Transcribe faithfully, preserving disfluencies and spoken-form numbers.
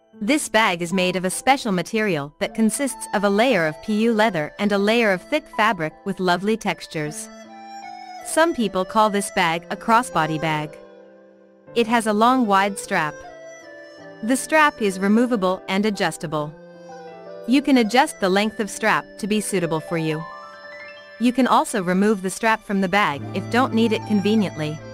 This bag is made of a special material that consists of a layer of P U leather and a layer of thick fabric with lovely textures. Some people call this bag a crossbody bag. It has a long wide strap. The strap is removable and adjustable. You can adjust the length of strap to be suitable for you. You can also remove the strap from the bag if don't need it conveniently.